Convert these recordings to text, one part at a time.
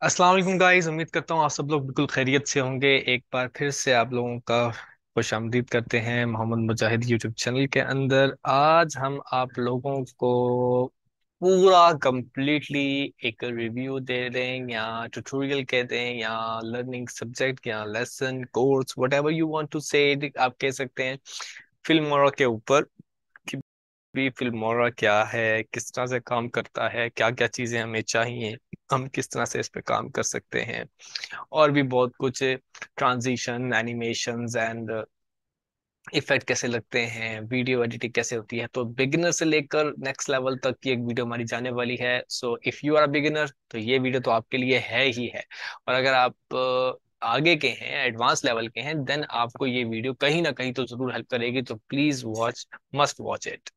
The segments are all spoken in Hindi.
अस्सलाम वालेकुम गाइस। उम्मीद करता हूँ आप सब लोग बिल्कुल खैरियत से होंगे। एक बार फिर से आप लोगों का खुशामदीद करते हैं मोहम्मद मुजाहिद यूट्यूब चैनल के अंदर। आज हम आप लोगों को पूरा कंप्लीटली एक रिव्यू दे दें या ट्यूटोरियल कह दें या लर्निंग सब्जेक्ट या lesson course whatever you want to say, आप कह सकते हैं, फिल्मोरा के ऊपर कि भी फिल्मोरा क्या है, किस तरह से काम करता है, क्या क्या चीजें हमें चाहिए, हम किस तरह से इस पे काम कर सकते हैं, और भी बहुत कुछ। ट्रांजिशन, एनिमेशंस एंड इफेक्ट कैसे लगते हैं, वीडियो एडिटिंग कैसे होती है, तो बिगिनर से लेकर नेक्स्ट लेवल तक की एक वीडियो हमारी जाने वाली है। So if you are a beginner तो ये वीडियो तो आपके लिए है ही है। और अगर आप आगे के हैं, एडवांस लेवल के हैं, देन आपको ये वीडियो कहीं ना कहीं तो जरूर हेल्प करेगी। तो please watch, must watch it.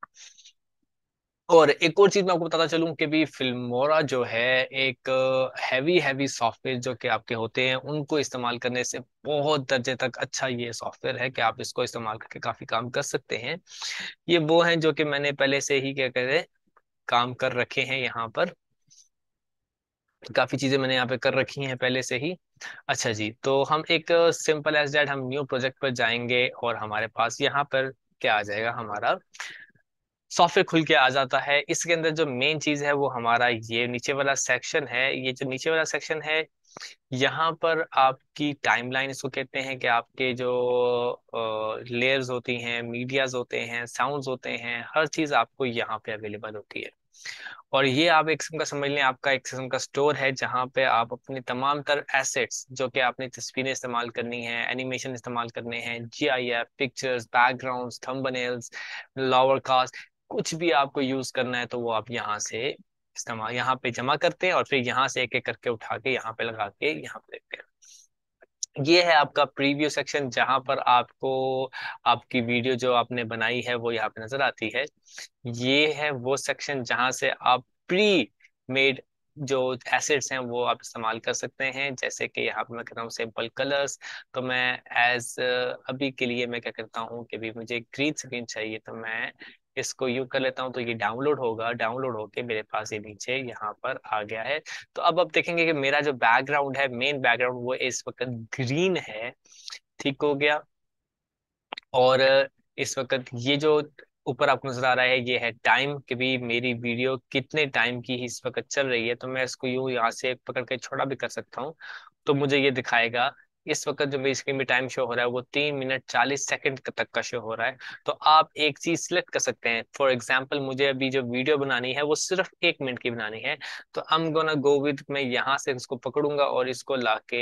और एक और चीज मैं आपको बताता चलूं कि भी फिल्मोरा जो है एक हैवी हैवी सॉफ्टवेयर जो कि आपके होते हैं, उनको इस्तेमाल करने से बहुत दर्जे तक अच्छा ये सॉफ्टवेयर है कि आप इसको इस्तेमाल करके काफी काम कर सकते हैं। ये वो हैं जो कि मैंने पहले से ही क्या कहते हैं, काम कर रखे हैं यहाँ पर। काफी चीजें मैंने यहाँ पे कर रखी हैं पहले से ही। अच्छा जी, तो हम एक सिंपल एज दैट हम न्यू प्रोजेक्ट पर जाएंगे और हमारे पास यहाँ पर क्या आ जाएगा, हमारा सॉफ्टवेयर खुल के आ जाता है। इसके अंदर जो मेन चीज है वो हमारा ये नीचे वाला सेक्शन है। ये जो नीचे वाला सेक्शन है, यहाँ पर आपकी टाइमलाइन इसको कहते हैं, कि आपके जो लेयर्स होती हैं, मीडियाज होते हैं, साउंड्स होते हैं, हर चीज आपको यहाँ पे अवेलेबल होती है। और ये आप एक किस्म का समझ लें, आपका एक किस्म का स्टोर है जहाँ पे आप अपनी तमाम तर एसेट्स जो कि आपने तस्वीरें इस्तेमाल करनी है, एनिमेशन इस्तेमाल करने हैं, GIF, pictures, backgrounds, thumbnails, lower cast, कुछ भी आपको यूज करना है तो वो आप यहाँ से इस्तेमाल यहाँ पे जमा करते हैं और फिर यहाँ से एक एक करके उठा के यहाँ पे लगा के यहाँ पे देखते हैं। ये है आपका प्रीव्यू सेक्शन जहां पर आपको आपकी वीडियो जो आपने बनाई है वो यहाँ पे नजर आती है। ये है वो सेक्शन जहां से आप प्री मेड जो एसेट्स हैं वो आप इस्तेमाल कर सकते हैं। जैसे कि यहाँ पे मैं कहता हूँ सिंपल कलर्स, तो मैं एज अभी के लिए मैं क्या करता हूँ कि भी मुझे ग्रीन स्क्रीन चाहिए, तो मैं इसको यू कर लेता हूँ, तो ये डाउनलोड होगा, डाउनलोड होके मेरे पास ये नीचे यहाँ पर आ गया है। तो अब आप देखेंगे कि मेरा जो बैकग्राउंड है, मेन बैकग्राउंड, वो इस वक्त ग्रीन है। ठीक हो गया। और इस वक्त ये जो ऊपर आपको नजर आ रहा है, ये है टाइम, कि भी मेरी वीडियो कितने टाइम की इस वक्त चल रही है। तो मैं इसको यूं यहाँ से पकड़ के छोटा भी कर सकता हूँ, तो मुझे ये दिखाएगा। इस वक्त जो मेरी स्क्रीन में टाइम शो हो रहा है वो 3 मिनट 40 सेकंड तक का शो हो रहा है। तो आप एक चीज सिलेक्ट कर सकते हैं। फॉर एग्जाम्पल, मुझे अभी जो वीडियो बनानी है वो सिर्फ 1 मिनट की बनानी है, तो I am gonna go with, मैं यहाँ से इसको पकड़ूंगा और इसको लाके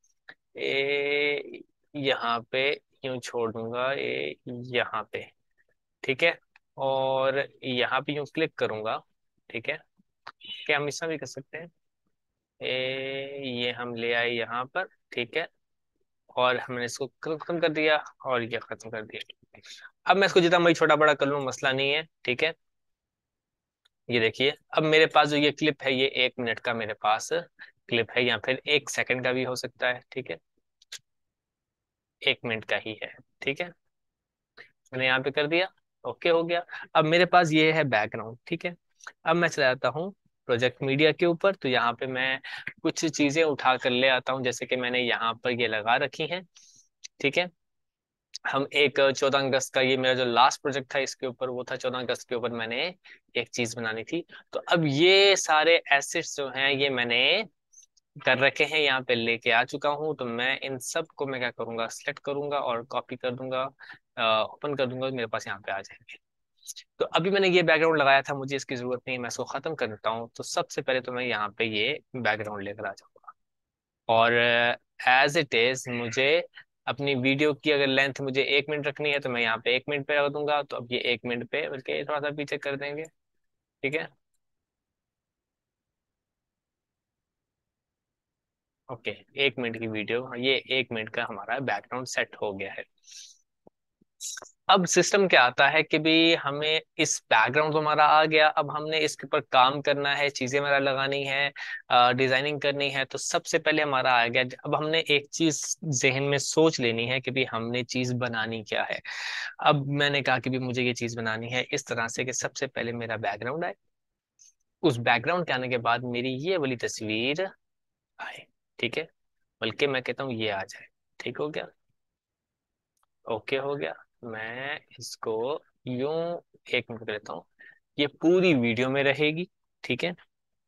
यहाँ पे यूं छोड़ दूंगा, यहाँ पे। ठीक है। और यहाँ पे यूं क्लिक करूंगा। ठीक है। क्या हम ऐसा भी कर सकते हैं? ये हम ले आए यहाँ पर। ठीक है। और हमने इसको खत्म कर दिया और ये खत्म कर दिया। अब मैं इसको जितना मैं छोटा बड़ा कर लूँ, मसला नहीं है। ठीक है। ये देखिए, अब मेरे पास जो ये क्लिप है, ये 1 मिनट का मेरे पास क्लिप है, या फिर 1 सेकंड का भी हो सकता है। ठीक है। 1 मिनट का ही है। ठीक है। मैंने यहाँ पे कर दिया, ओके हो गया। अब मेरे पास ये है बैकग्राउंड। ठीक है। अब मैं चला जाता हूँ प्रोजेक्ट मीडिया के ऊपर, तो यहाँ पे मैं कुछ चीजें उठा कर ले आता हूँ, जैसे कि मैंने यहाँ पर ये लगा रखी हैं। ठीक है। हम एक 14 अगस्त का, ये मेरा जो लास्ट प्रोजेक्ट था इसके ऊपर वो था, 14 अगस्त के ऊपर मैंने एक चीज बनानी थी। तो अब ये सारे एसेट्स जो हैं ये मैंने कर रखे हैं, यहाँ पे लेके आ चुका हूँ। तो मैं इन सब को मैं क्या करूंगा, सिलेक्ट करूंगा और कॉपी कर दूंगा, ओपन कर दूंगा, तो मेरे पास यहाँ पे आ जाएंगे। तो अभी मैंने ये बैकग्राउंड लगाया था, मुझे इसकी जरूरत नहीं है, मैं इसको खत्म कर देता हूँ। तो सबसे पहले तो मैं यहाँ पे ये बैकग्राउंड लेकर आ जाऊंगा। और एज इट इज मुझे अपनी वीडियो की अगर लेंथ मुझे 1 मिनट रखनी है, तो मैं यहाँ पे 1 मिनट पे रख दूंगा। तो अब ये 1 मिनट पे, बल्कि थोड़ा सा पीछे कर देंगे। ठीक है। ओके। 1 मिनट की वीडियो, ये 1 मिनट का हमारा बैकग्राउंड सेट हो गया है। अब सिस्टम क्या आता है कि भी हमें इस बैकग्राउंड तो हमारा आ गया, अब हमने इसके ऊपर काम करना है, चीजें हमारा लगानी है, डिजाइनिंग करनी है। तो सबसे पहले हमारा आ गया, अब हमने एक चीज जहन में सोच लेनी है कि भी हमने चीज बनानी क्या है। अब मैंने कहा कि भी मुझे ये चीज बनानी है इस तरह से कि सबसे पहले मेरा बैकग्राउंड आए, उस बैकग्राउंड के आने के बाद मेरी ये वाली तस्वीर आए। ठीक है, बल्कि मैं कहता हूँ ये आ जाए। ठीक हो गया, ओके हो गया। मैं इसको यूं एक मिनट लेता हूँ, ये पूरी वीडियो में रहेगी। ठीक है,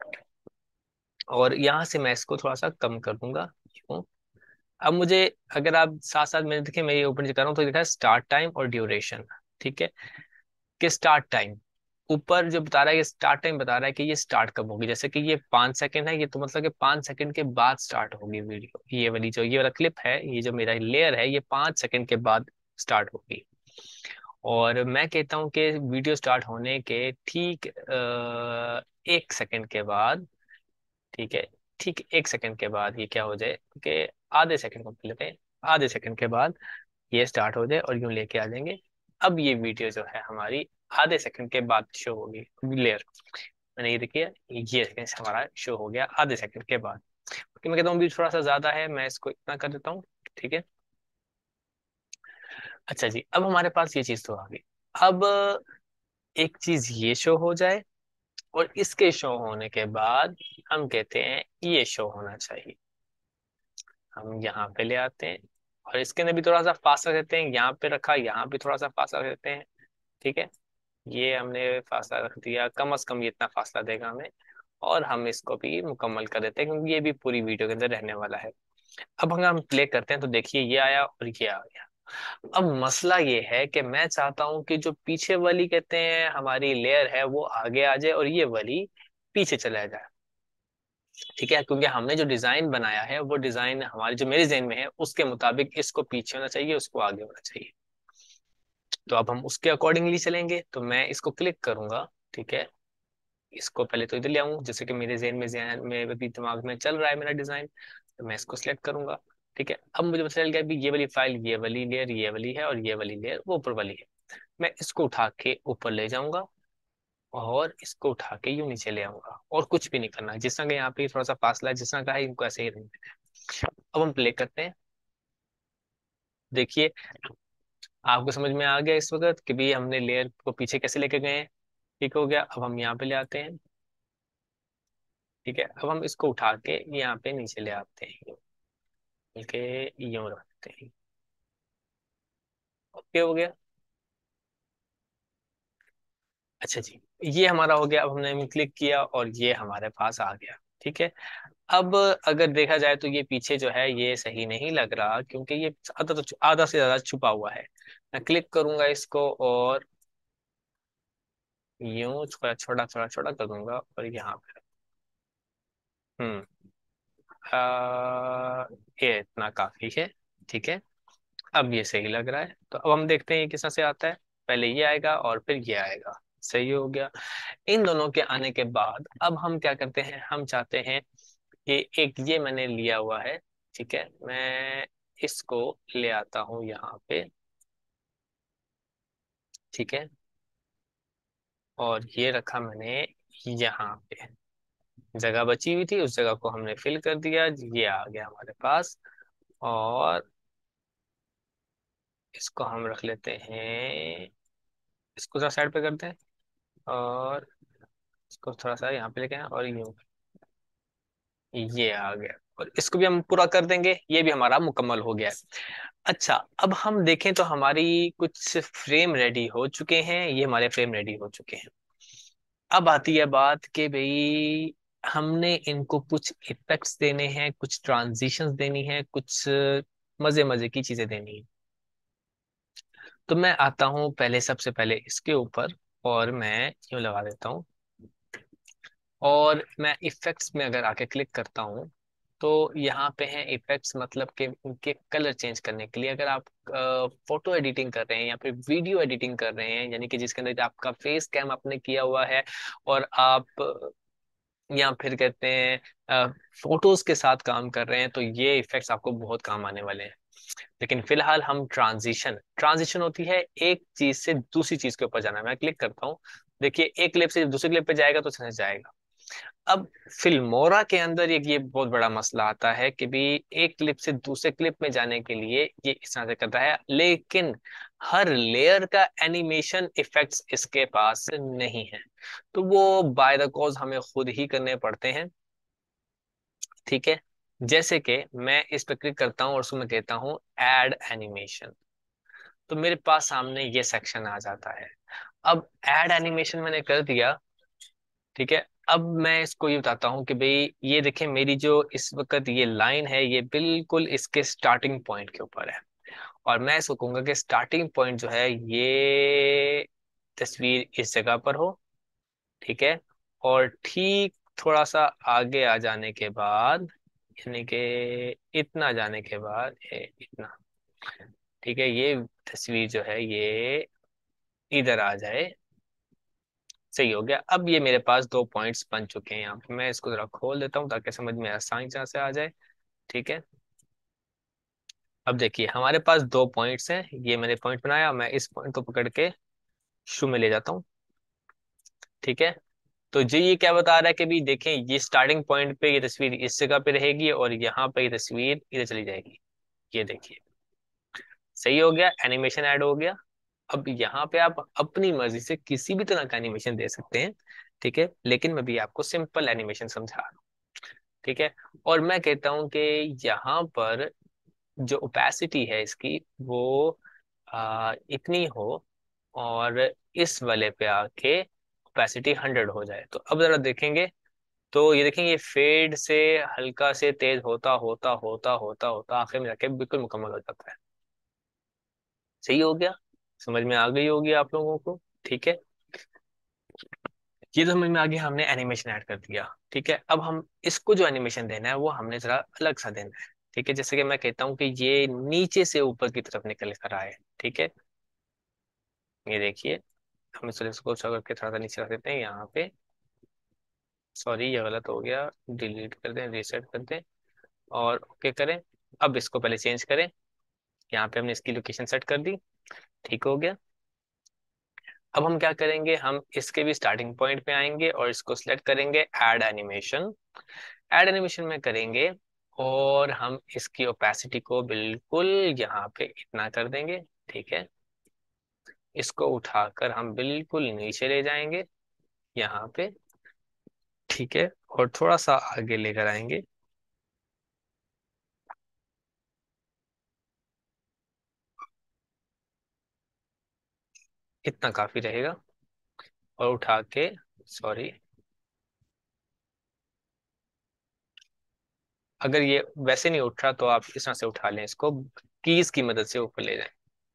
और यहाँ से मैं इसको थोड़ा सा कम कर दूंगा यूं। अब मुझे, अगर आप साथ साथ में देखिए, मैं ये ऊपर नीचे कर रहा हूँ तो लिखा है स्टार्ट टाइम और ड्यूरेशन। ठीक है, कि स्टार्ट टाइम ऊपर जो बता रहा है, ये स्टार्ट टाइम बता रहा है कि ये स्टार्ट कब होगी। जैसे कि ये 5 सेकंड है, ये तो मतलब कि 5 सेकंड के बाद स्टार्ट होगी वीडियो। ये वाली जो ये वाला क्लिप है, ये जो मेरा लेयर है, ये 5 सेकंड के बाद स्टार्ट होगी। और मैं कहता हूँ कि वीडियो स्टार्ट होने के ठीक 1 सेकंड के बाद, ठीक है, ठीक 1 सेकंड के बाद ये क्या हो जाए कि आधे सेकंड को लेते हैं, आधे सेकंड के बाद ये स्टार्ट हो जाए और यूं लेके आ जाएंगे। अब ये वीडियो जो है हमारी आधे सेकंड के बाद शो होगी लेयर। मैंने ये देखिए, ये सेकंड हमारा शो हो गया आधे सेकंड के बाद। कि मैं कहता हूँ भी थोड़ा सा ज्यादा है, मैं इसको इतना कर देता हूँ। ठीक है, अच्छा जी, अब हमारे पास ये चीज तो आ गई। अब एक चीज ये शो हो जाए, और इसके शो होने के बाद हम कहते हैं ये शो होना चाहिए। हम यहाँ पे ले आते हैं, और इसके अंदर भी थोड़ा सा फासला देते हैं, यहाँ पे रखा, यहाँ भी थोड़ा सा फासला देते हैं। ठीक है, ये हमने फासला रख दिया, कम से कम ये इतना फासला देगा हमें। और हम इसको भी मुकम्मल कर देते हैं, क्योंकि ये भी पूरी वीडियो के अंदर रहने वाला है। अब अगर हम प्ले करते हैं तो देखिए ये आया और ये आ गया। अब मसला ये है कि मैं चाहता हूं कि जो पीछे वाली कहते हैं हमारी लेयर है वो आगे आ जाए, और ये वाली पीछे चला जाए। ठीक है, क्योंकि हमने जो डिजाइन बनाया है वो डिजाइन हमारे जो मेरे जहन में है उसके मुताबिक इसको पीछे होना चाहिए, उसको आगे होना चाहिए। तो अब हम उसके अकॉर्डिंगली चलेंगे, तो मैं इसको क्लिक करूंगा। ठीक है, इसको पहले तो इधर ले आऊं, जैसे कि मेरे जहन में अभी दिमाग में चल रहा है मेरा डिजाइन, तो मैं इसको सिलेक्ट करूंगा। ठीक है, अब मुझे पता चल गया भी ये वाली फाइल, ये वाली लेयर ये वाली है, और ये वाली लेयर वो ऊपर वाली है। मैं इसको उठा के ऊपर ले जाऊंगा, और इसको उठा के यूं नीचे ले आऊंगा, और कुछ भी नहीं करना। जिस तरह का यहाँ पे थोड़ा सा फासला है, जिस तरह का है, इनको ऐसे ही रहने देना है। अब हम प्ले करते हैं, देखिए आपको समझ में आ गया इस वक्त कि भी हमने लेयर को पीछे कैसे लेके गए हैं। ठीक हो गया, अब हम यहाँ पे ले आते हैं। ठीक है, अब हम इसको उठा के यहाँ पे नीचे ले आते हैं, बल्कि यूं रखते हैं। ओके हो गया, अच्छा जी, ये हमारा हो गया। अब हमने क्लिक किया और ये हमारे पास आ गया। ठीक है, अब अगर देखा जाए तो ये पीछे जो है ये सही नहीं लग रहा, क्योंकि ये आधा से ज्यादा छुपा हुआ है। मैं क्लिक करूंगा इसको, और यूं छोटा छोटा छोटा छोटा कर दूंगा, और यहाँ पे हम्म ये इतना काफी है। ठीक है, अब ये सही लग रहा है, तो अब हम देखते हैं ये किस तरह से आता है। पहले ये आएगा और फिर ये आएगा। सही हो गया। इन दोनों के आने के बाद अब हम क्या करते हैं, हम चाहते हैं कि एक ये मैंने लिया हुआ है। ठीक है, मैं इसको ले आता हूं यहाँ पे। ठीक है, और ये रखा मैंने यहाँ पे, जगह बची हुई थी उस जगह को हमने फिल कर दिया, ये आ गया हमारे पास। और इसको हम रख लेते हैं, इसको थोड़ा साइड पे करते हैं, और इसको थोड़ा सा यहाँ पे लेके आए, और यूं ये आ गया। और इसको भी हम पूरा कर देंगे, ये भी हमारा मुकम्मल हो गया है। अच्छा, अब हम देखें तो हमारी कुछ फ्रेम रेडी हो चुके हैं, ये हमारे फ्रेम रेडी हो चुके हैं। अब आती है बात कि भाई हमने इनको कुछ इफेक्ट्स देने हैं, कुछ ट्रांजिशंस देनी है, कुछ मजे मजे की चीजें देनी है। तो मैं आता हूँ पहले, सबसे पहले इसके ऊपर, और मैं यूं लगा देता हूँ। और मैं इफेक्ट्स में अगर आके क्लिक करता हूँ, तो यहाँ पे हैं इफेक्ट्स, मतलब कि उनके कलर चेंज करने के लिए। अगर आप फोटो एडिटिंग कर रहे हैं या फिर वीडियो एडिटिंग कर रहे हैं, यानी कि जिसके अंदर आपका फेस कैम आपने किया हुआ है, और आप या फिर कहते हैं फोटोज के साथ काम कर रहे हैं, तो ये इफेक्ट्स आपको बहुत काम आने वाले हैं। लेकिन फिलहाल हम ट्रांजिशन, ट्रांजिशन होती है एक चीज से दूसरी चीज के ऊपर जाना। मैं क्लिक करता हूँ, देखिए एक क्लिप से दूसरी क्लिप पे जाएगा तो समझ जाएगा। अब फिल्मोरा के अंदर एक ये बहुत बड़ा मसला आता है कि भी एक क्लिप से दूसरे क्लिप में जाने के लिए ये इस तरह से करता है, लेकिन हर लेयर का एनिमेशन इफेक्ट्स इसके पास नहीं है। तो वो बाय द कॉज हमें खुद ही करने पड़ते हैं। ठीक है, जैसे कि मैं इस पर क्लिक करता हूँ और उसको मैं कहता हूँ ऐड एनिमेशन, तो मेरे पास सामने ये सेक्शन आ जाता है। अब ऐड एनिमेशन मैंने कर दिया, ठीक है। अब मैं इसको ये बताता हूँ कि भाई ये देखें, मेरी जो इस वक्त ये लाइन है ये बिल्कुल इसके स्टार्टिंग पॉइंट के ऊपर है, और मैं इसको कहूंगा कि स्टार्टिंग पॉइंट जो है ये तस्वीर इस जगह पर हो, ठीक है। और ठीक थोड़ा सा आगे आ जाने के बाद, यानी कि इतना जाने के बाद ये इतना, ठीक है, ये तस्वीर जो है ये इधर आ जाए। सही हो गया। अब ये मेरे पास दो पॉइंट्स बन चुके हैं। यहाँ पे मैं इसको जरा खोल देता हूँ ताकि समझ में आसानी से आ जाए, ठीक है। अब देखिए हमारे पास दो पॉइंट्स हैं, ये मैंने पॉइंट बनाया, मैं इस पॉइंट को पकड़ के शू में ले जाता हूँ, ठीक है। तो जी ये क्या बता रहा है कि भी देखें, ये स्टार्टिंग पॉइंट पे ये तस्वीर इस जगह पे रहेगी और यहाँ पे ये तस्वीर इधर चली जाएगी। ये देखिए, सही हो गया, एनिमेशन ऐड हो गया। अब यहाँ पे आप अपनी मर्जी से किसी भी तरह का एनिमेशन दे सकते हैं, ठीक है, लेकिन मैं भी आपको सिंपल एनिमेशन समझा रहा हूँ, ठीक है। और मैं कहता हूँ कि यहाँ पर जो ओपेसिटी है इसकी वो इतनी हो, और इस वाले पे आके ओपेसिटी 100 हो जाए। तो अब जरा देखेंगे, तो ये देखेंगे ये फेड से हल्का से तेज होता होता होता होता होता आखिर में जाके बिल्कुल मुकम्मल हो जाता है। सही हो गया, समझ में आ गई होगी आप लोगों को, ठीक है। ये तो समझ में आ गया, हमने एनिमेशन ऐड कर दिया, ठीक है। अब हम इसको जो एनिमेशन देना है वो हमने जरा अलग सा देना है, ठीक है। जैसे कि मैं कहता हूँ कि ये नीचे से ऊपर की तरफ निकल कर आए, ठीक है। ये देखिए, हम इसको अच्छा करके थोड़ा सा नीचे रख देते हैं यहाँ पे। सॉरी ये गलत हो गया, डिलीट कर दें, रीसेट कर दें और ओके करें। अब इसको पहले चेंज करें, यहाँ पे हमने इसकी लोकेशन सेट कर दी, ठीक हो गया। अब हम क्या करेंगे, हम इसके भी स्टार्टिंग पॉइंट पे आएंगे और इसको सिलेक्ट करेंगे ऐड एनिमेशन। ऐड एनिमेशन में करेंगे और हम इसकी ओपेसिटी को बिल्कुल यहाँ पे इतना कर देंगे, ठीक है। इसको उठाकर हम बिल्कुल नीचे ले जाएंगे यहाँ पे, ठीक है, और थोड़ा सा आगे लेकर आएंगे। इतना काफी रहेगा। और उठा के, सॉरी, अगर ये वैसे नहीं उठ रहा तो आप इस तरह से उठा लें, इसको कीज की मदद से ऊपर ले जाएं।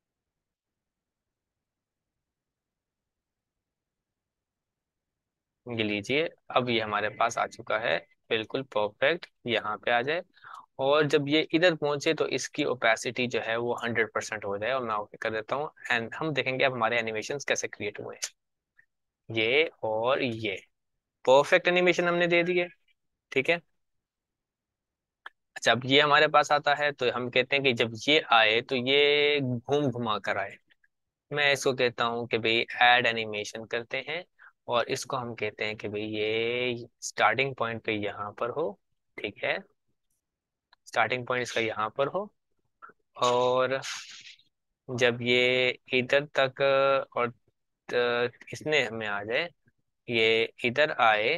ये लीजिए, अब ये हमारे पास आ चुका है, बिल्कुल परफेक्ट यहाँ पे आ जाए। और जब ये इधर पहुंचे तो इसकी ओपेसिटी जो है वो 100% हो जाए, और मैं ओके कर देता हूँ। एंड हम देखेंगे अब हमारे एनिमेशन कैसे क्रिएट हुए हैं। ये और ये परफेक्ट एनिमेशन हमने दे दिए, ठीक है। अच्छा, अब ये हमारे पास आता है तो हम कहते हैं कि जब ये आए तो ये घूम घुमा कर आए। मैं इसको कहता हूँ कि भाई ऐड एनिमेशन करते हैं, और इसको हम कहते हैं कि भाई ये स्टार्टिंग पॉइंट पे यहाँ पर हो, ठीक है। स्टार्टिंग पॉइंट इसका यहाँ पर हो, और जब ये इधर तक और इसने हमें आ जाए, ये इधर आए,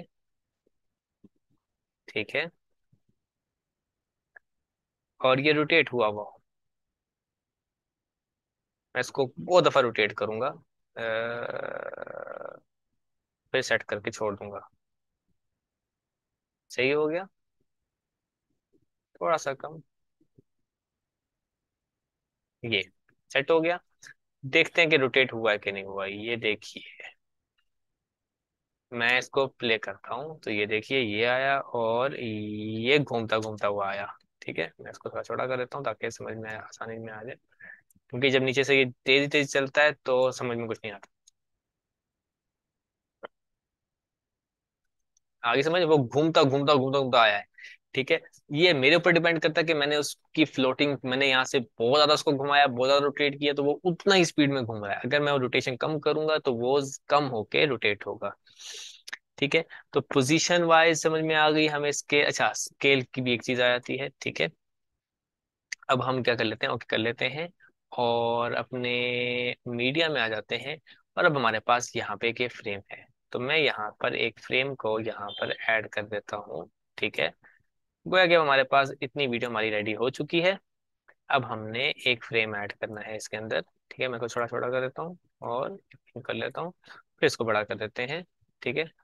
ठीक है, और ये रोटेट हुआ हुआ हो। मैं इसको बहुत दफा रोटेट करूंगा, फिर सेट करके छोड़ दूंगा। सही हो गया, थोड़ा सा कम, ये सेट हो गया। देखते हैं कि रोटेट हुआ है कि नहीं हुआ है। ये देखिए, मैं इसको प्ले करता हूँ तो ये देखिए ये आया और ये घूमता घूमता हुआ आया, ठीक है। मैं इसको थोड़ा छोटा कर देता हूँ ताकि समझ में आसानी में आ जाए, क्योंकि जब नीचे से ये तेजी तेजी चलता है तो समझ में कुछ नहीं आता। आगे समझ, वो घूमता घूमता घूमता घूमता आया है, ठीक है। ये मेरे ऊपर डिपेंड करता है कि मैंने उसकी फ्लोटिंग, मैंने यहाँ से बहुत ज्यादा उसको घुमाया, बहुत ज्यादा रोटेट किया तो वो उतना ही स्पीड में घूम रहा है। अगर मैं वो रोटेशन कम करूंगा तो वो कम होके रोटेट होगा, ठीक है। तो पोजीशन वाइज समझ में आ गई हमें इसके। अच्छा, स्केल की भी एक चीज आ जाती है, ठीक है। अब हम क्या कर लेते हैं, ओके कर लेते हैं, और अपने मीडिया में आ जाते हैं। और अब हमारे पास यहाँ पे एक फ्रेम है, तो मैं यहाँ पर एक फ्रेम को यहाँ पर ऐड कर देता हूँ, ठीक है। गोया कि हमारे पास इतनी वीडियो हमारी रेडी हो चुकी है। अब हमने एक फ्रेम ऐड करना है इसके अंदर। ठीक है, मैं को छोटा छोटा कर देता हूँ और कर लेता हूँ, फिर इसको बड़ा कर देते हैं। ठीक है,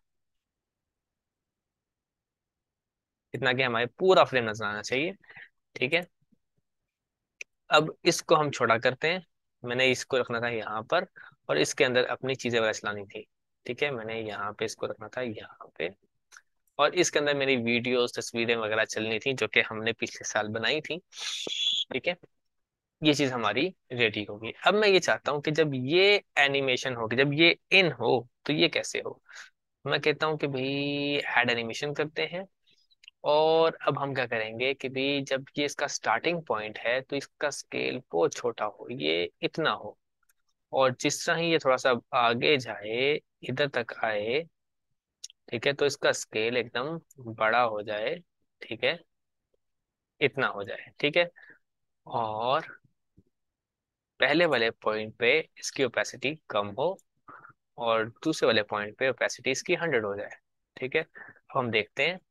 इतना कि हमारे पूरा फ्रेम नजर आना चाहिए। ठीक है, अब इसको हम छोटा करते हैं। मैंने इसको रखना था यहाँ पर, और इसके अंदर अपनी चीजें वगैरह चलानी थी। ठीक है, मैंने यहाँ पे इसको रखना था यहाँ पे, और इसके अंदर मेरी वीडियोस तस्वीरें वगैरह चलनी थी जो कि हमने पिछले साल बनाई थी। ठीक है, ये चीज हमारी रेडी होगी। अब मैं ये चाहता हूँ कि जब ये एनिमेशन होगी, जब ये इन हो, तो ये कैसे हो। मैं कहता हूँ कि भाई ऐड एनिमेशन करते हैं। और अब हम क्या करेंगे कि भाई जब ये इसका स्टार्टिंग पॉइंट है तो इसका स्केल बहुत छोटा हो, ये इतना हो। और जिस तरह ही ये थोड़ा सा आगे जाए, इधर तक आए, ठीक है, तो इसका स्केल एकदम बड़ा हो जाए। ठीक है, इतना हो जाए। ठीक है, और पहले वाले पॉइंट पे इसकी ओपेसिटी कम हो, और दूसरे वाले पॉइंट पे ओपेसिटी इसकी 100 हो जाए। ठीक है, अब हम देखते हैं।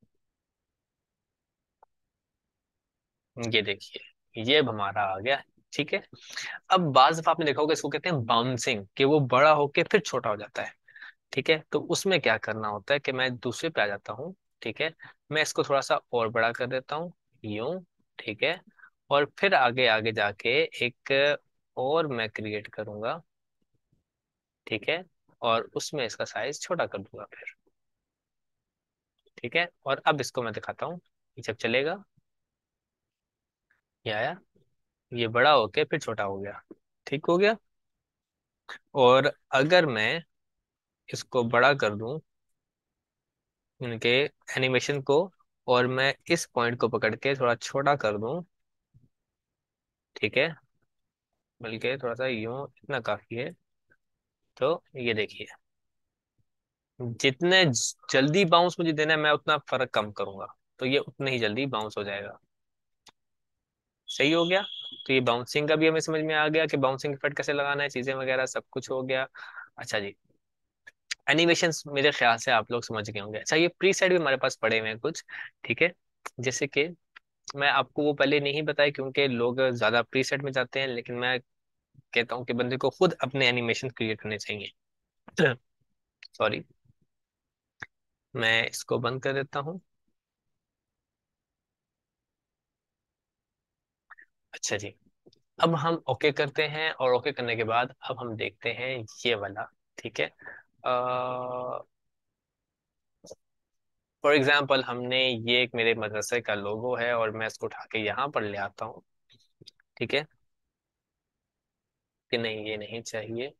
ये देखिए, ये अब हमारा आ गया। ठीक है, अब बाज दफा आपने देखा होगा, इसको कहते हैं बाउंसिंग, कि वो बड़ा होके फिर छोटा हो जाता है। ठीक है, तो उसमें क्या करना होता है कि मैं दूसरे पे आ जाता हूँ। ठीक है, मैं इसको थोड़ा सा और बड़ा कर देता हूँ, यूं। ठीक है, और फिर आगे आगे जाके एक और मैं क्रिएट करूंगा। ठीक है, और उसमें इसका साइज छोटा कर दूंगा फिर। ठीक है, और अब इसको मैं दिखाता हूँ, ये जब चलेगा, ये आया, ये बड़ा होके फिर छोटा हो गया। ठीक हो गया। और अगर मैं इसको बड़ा कर दूं, इनके एनिमेशन को, और मैं इस पॉइंट को पकड़ के थोड़ा छोटा कर दूं, ठीक है, बल्कि थोड़ा सा यूं, इतना काफी है। तो ये देखिए, जितने जल्दी बाउंस मुझे देना है मैं उतना फर्क कम करूंगा, तो ये उतने ही जल्दी बाउंस हो जाएगा। सही हो गया। तो ये बाउंसिंग का भी हमें समझ में आ गया कि बाउंसिंग इफेक्ट कैसे लगाना है, चीजें वगैरह सब कुछ हो गया। अच्छा जी, एनिमेशंस मेरे ख्याल से आप लोग समझ गए होंगे। अच्छा, ये प्री सेट भी हमारे पास पड़े हुए हैं कुछ। ठीक है, जैसे कि मैं आपको वो पहले नहीं बताया क्योंकि लोग ज्यादा प्री सेट में जाते हैं, लेकिन मैं कहता हूँ कि बंदे को खुद अपने एनिमेशन क्रिएट करने चाहिए। सॉरी, मैं इसको बंद कर देता हूँ। अच्छा जी, अब हम ओके करते हैं, और ओके करने के बाद अब हम देखते हैं ये वाला। ठीक है, फॉर एग्जाम्पल हमने, ये एक मेरे मदरसे का लोगो है और मैं इसको उठा के यहाँ पर ले आता हूँ। ठीक है, कि नहीं ये नहीं चाहिए।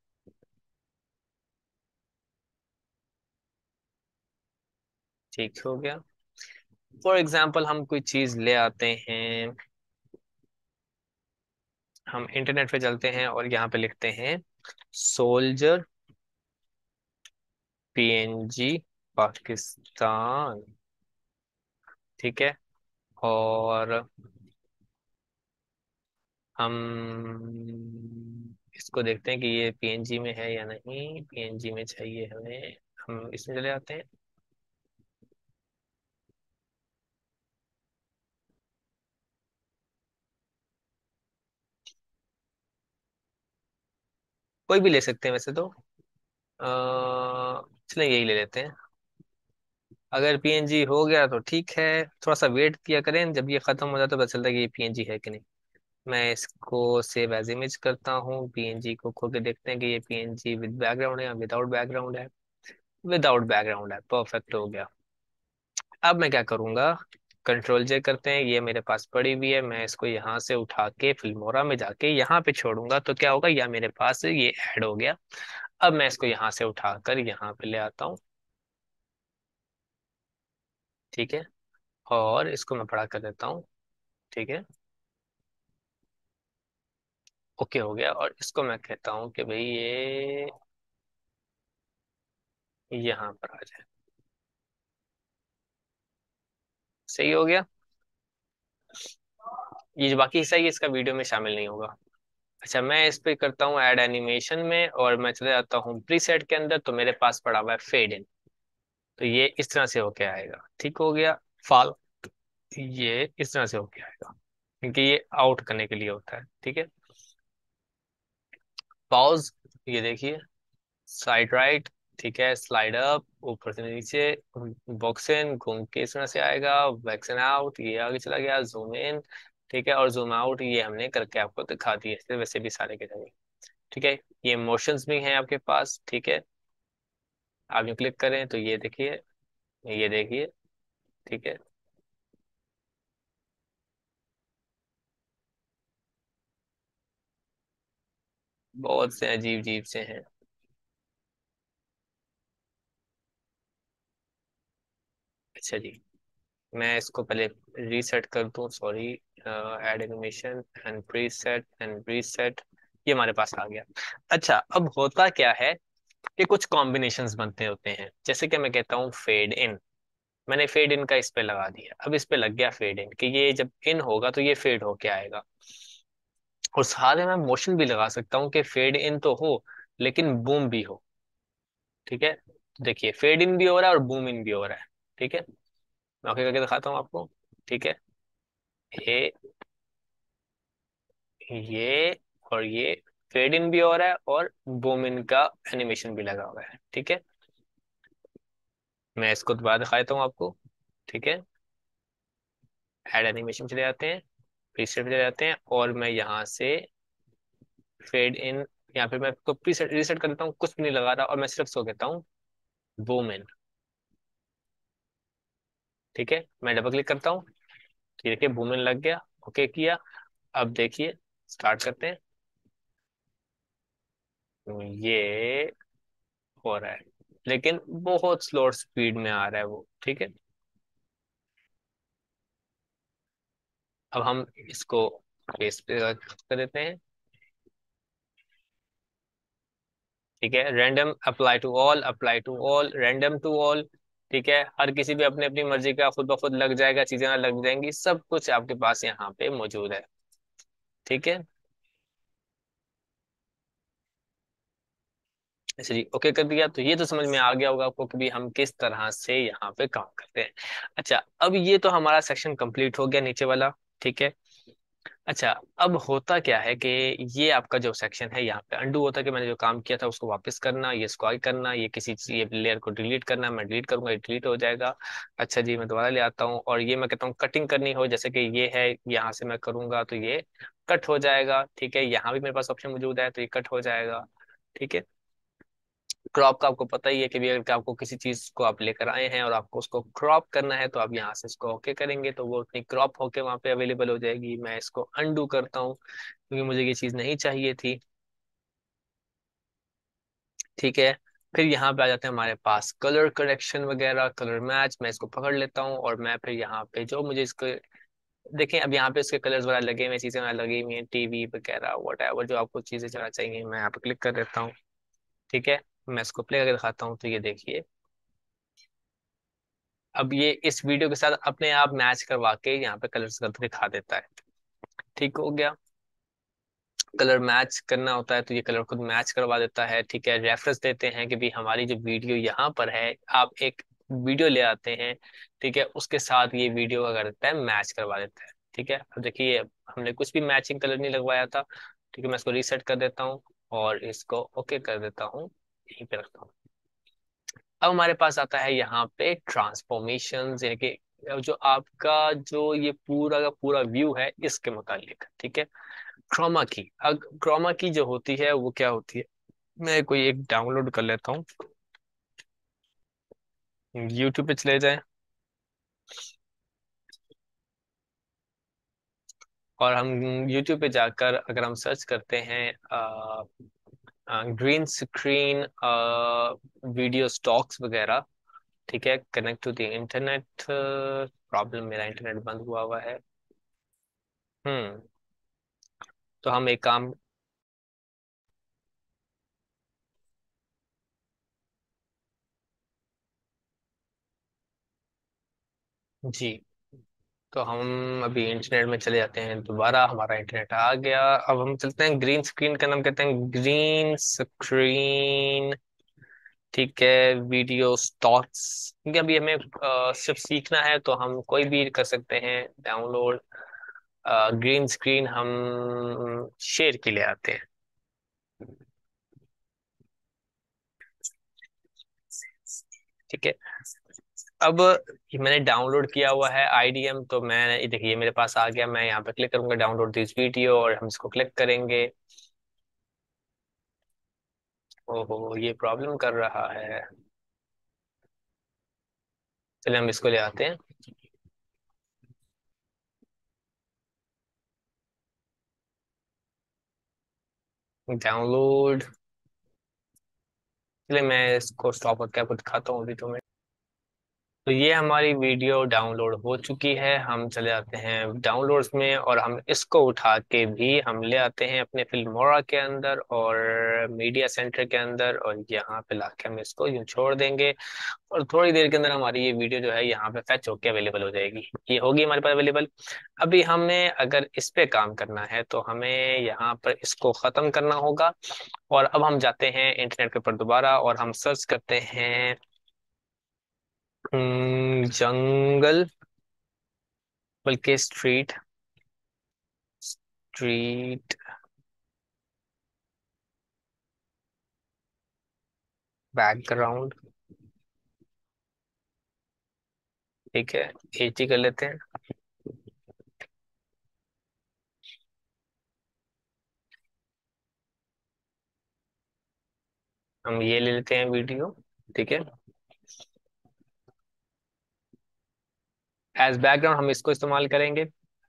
ठीक हो गया। फॉर एग्जाम्पल हम कोई चीज ले आते हैं, हम इंटरनेट पे चलते हैं और यहाँ पे लिखते हैं सोल्जर पीएनजी पाकिस्तान। ठीक है, और हम इसको देखते हैं कि ये पीएनजी में है या नहीं। पीएनजी में चाहिए हमें, हम इसमें चले आते हैं। कोई भी ले सकते हैं वैसे तो। चलिए यही ले लेते हैं। अगर पीएनजी हो गया तो ठीक है, थोड़ा सा वेट किया करें, जब ये खत्म हो जाता है पता चलता है कि ये पीएनजी है कि नहीं। मैं इसको सेव एज इमेज करता हूँ, पीएनजी को खोल के देखते हैं कि ये पीएनजी विद बैकग्राउंड है या विदाउट बैकग्राउंड है। विदाउट बैकग्राउंड है, परफेक्ट हो गया। अब मैं क्या करूंगा, कंट्रोल जे करते हैं, ये मेरे पास पड़ी हुई है, मैं इसको यहाँ से उठा के फिल्मोरा में जाके यहाँ पे छोड़ूंगा, तो क्या होगा, या मेरे पास ये ऐड हो गया। अब मैं इसको यहाँ से उठाकर यहाँ पे ले आता हूँ। ठीक है, और इसको मैं बड़ा कर देता हूँ। ठीक है, ओके हो गया, और इसको मैं कहता हूँ कि भाई ये यहाँ पर आ जाए। सही हो गया। ये जो बाकी हिस्सा है ये इसका वीडियो में शामिल नहीं होगा। अच्छा, मैं इस पे करता हूँ ऐड एनिमेशन में, और मैं चले जाता हूँ प्रीसेट के अंदर, तो मेरे पास पड़ा हुआ है फेड इन। तो ये इस तरह से होके आएगा। ठीक हो गया। फाल ये इस तरह से होके आएगा, क्योंकि ये आउट करने के लिए होता है, ठीक है। पॉज, ये देखिए, साइड राइट, ठीक है, स्लाइड अप, ऊपर से नीचे, बॉक्स इन, घूम के इस तरह से आएगा, वैक्स इन आउट, ये आगे चला गया, जूम इन, ठीक है, और जूम आउट ये हमने करके आपको दिखा दिए, ऐसे वैसे भी सारे के सारे, ठीक है। ये मोशंस भी हैं आपके पास, ठीक है। आप जो क्लिक करें तो ये देखिए, ठीक है। बहुत से अजीब अजीब से हैं। अच्छा जी, मैं इसको पहले रीसेट कर दूं, sorry. Add animation and preset and reset, ये हमारे पास आ गया। अच्छा, अब होता क्या है कि कुछ कॉम्बिनेशंस बनते होते हैं, जैसे कि मैं कहता हूँ फेड इन। मैंने फेड इन का इस पे लगा दिया, अब इस पे लग गया फेड इन, कि ये जब इन होगा तो ये फेड होके आएगा। और साथ में मैं मोशन भी लगा सकता हूँ कि फेड इन तो हो लेकिन बूम भी हो, ठीक है। देखिए, फेड इन भी हो रहा है और बूम इन भी हो रहा है, ठीक है। मैं ओके करके दिखाता हूँ आपको, ठीक है। ये ये और ये फेड इन भी हो रहा है और बूम इन का एनिमेशन भी लगा हुआ है, ठीक है। मैं इसको दोबारा दिखाता हूँ आपको, ठीक है। ऐड एनिमेशन चले जाते हैं, प्रीसेट पे चले जाते हैं, और मैं यहाँ से फेड इन, या फिर मैं इसको प्रीसेट रीसेट कर देता हूँ, कुछ भी नहीं लगा रहा, और मैं सिर्फ सो कहता हूँ बूम इन, ठीक है। मैं डबल क्लिक करता हूँ, ठीक है, बूम इन लग गया, ओके किया। अब देखिए, स्टार्ट करते हैं। ये हो रहा है, लेकिन बहुत स्लो स्पीड में आ रहा है वो, ठीक है। अब हम इसको फेस पे कर देते हैं, ठीक है। Random apply to all, apply to all, random to all, ठीक है। हर किसी भी अपनी अपनी मर्जी का खुद ब खुद लग जाएगा, चीजें ना लग जाएंगी, सब कुछ आपके पास यहाँ पे मौजूद है, ठीक है। अच्छा जी, ओके कर दिया, तो ये तो समझ में आ गया होगा आपको कि भी हम किस तरह से यहाँ पे काम करते हैं। अच्छा, अब ये तो हमारा सेक्शन कंप्लीट हो गया नीचे वाला, ठीक है। अच्छा, अब होता क्या है कि ये आपका जो सेक्शन है यहाँ पे अंडू होता है, कि मैंने जो काम किया था उसको वापस करना, ये स्क्रॉल करना, ये किसी ये लेयर को डिलीट करना, मैं डिलीट करूंगा, ये डिलीट हो जाएगा। अच्छा जी, मैं दोबारा ले आता हूँ, और ये मैं कहता हूँ कटिंग करनी हो, जैसे कि ये है, यहाँ से मैं करूंगा तो ये कट हो जाएगा, ठीक है। यहाँ भी मेरे पास ऑप्शन मौजूद है, तो ये कट हो जाएगा, ठीक है। क्रॉप का आपको पता ही है कि भी अगर आपको किसी चीज को आप लेकर आए हैं और आपको उसको क्रॉप करना है, तो आप यहाँ से इसको ओके करेंगे तो वो उतनी क्रॉप होके वहां पे अवेलेबल हो जाएगी। मैं इसको अनडू करता हूँ, क्योंकि मुझे ये चीज नहीं चाहिए थी, ठीक है। फिर यहाँ पे आ जाते हैं हमारे पास कलर करेक्शन वगैरह, कलर मैच, मैं इसको पकड़ लेता हूँ, और मैं फिर यहाँ पे जो मुझे इसको, देखें अब यहाँ पे इसके कलर्स वगैरह लगे हुए हैं, चीजें वगैरह लगी हुई हैं, टीवी वगैरह वट एवर, जो आपको चीजें चला चाहिए, मैं यहाँ पे क्लिक कर देता हूँ, ठीक है। मैं इसको प्ले करके दिखाता हूँ, तो ये देखिए, अब ये इस वीडियो के साथ अपने आप मैच करवा के यहाँ पे कलर्स करके दिखा देता है, ठीक हो गया। कलर मैच करना होता है तो ये कलर खुद मैच करवा देता है, ठीक है। रेफरेंस देते हैं कि भी हमारी जो वीडियो यहाँ पर है, आप एक वीडियो ले आते हैं, ठीक है, उसके साथ ये वीडियो का करता है मैच करवा देता है, ठीक है। अब देखिए, हमने कुछ भी मैचिंग कलर नहीं लगवाया था, ठीक है। मैं इसको रीसेट कर देता हूँ और इसको ओके कर देता हूँ, यहीं पे रखता हूँ। अब हमारे पास आता है यहाँ पे ट्रांसफॉर्मेशन, यानी कि जो आपका जो ये पूरा का पूरा व्यू है इसके मुतालिक, ठीक है। क्रोमा की, अब क्रोमा की जो होती है वो क्या होती है, मैं कोई एक डाउनलोड कर लेता हूँ। यूट्यूब पे चले जाएं, और हम यूट्यूब पे जाकर अगर हम सर्च करते हैं ग्रीन स्क्रीन वीडियो स्टॉक्स वगैरह, ठीक है, connect to the internet, problem, मेरा इंटरनेट बंद हुआ हुआ है। हम्म, तो हम एक काम, जी, तो हम अभी इंटरनेट में चले जाते हैं दोबारा, हमारा इंटरनेट आ गया। अब हम चलते हैं ग्रीन स्क्रीन का नाम कहते हैं ग्रीन स्क्रीन ठीक है, वीडियो स्टॉक्स, क्योंकि अभी हमें सिर्फ सीखना है तो हम कोई भी कर सकते हैं डाउनलोड। ग्रीन स्क्रीन हम शेयर के लिए आते हैं। ठीक है। अब ये मैंने डाउनलोड किया हुआ है आईडीएम, तो मैं ये देखिए मेरे पास आ गया। मैं यहाँ पे क्लिक करूंगा डाउनलोड दिस वीडियो और हम इसको क्लिक करेंगे। ओहो, ये प्रॉब्लम कर रहा है। चलिए हम इसको ले आते हैं। डाउनलोड। चलिए मैं इसको स्टॉप करके आपको दिखाता हूँ अभी तो। तो ये हमारी वीडियो डाउनलोड हो चुकी है। हम चले आते हैं डाउनलोड्स में और हम इसको उठा के भी हम ले आते हैं अपने फिल्मोरा के अंदर और मीडिया सेंटर के अंदर, और यहाँ पे लाके हम इसको यूं छोड़ देंगे। और थोड़ी देर के अंदर हमारी ये वीडियो जो है यहाँ पे फैच होके अवेलेबल हो जाएगी। ये होगी हमारे पास अवेलेबल। अभी हमें अगर इस पे काम करना है तो हमें यहाँ पर इसको खत्म करना होगा। और अब हम जाते हैं इंटरनेट के ऊपर दोबारा और हम सर्च करते हैं जंगल, बल्कि स्ट्रीट, स्ट्रीट बैकग्राउंड। ठीक है, 80 कर लेते हैं। हम ये ले लेते हैं वीडियो। ठीक है, एज बैकग्राउंड हम इसको इस्तेमाल करेंगे।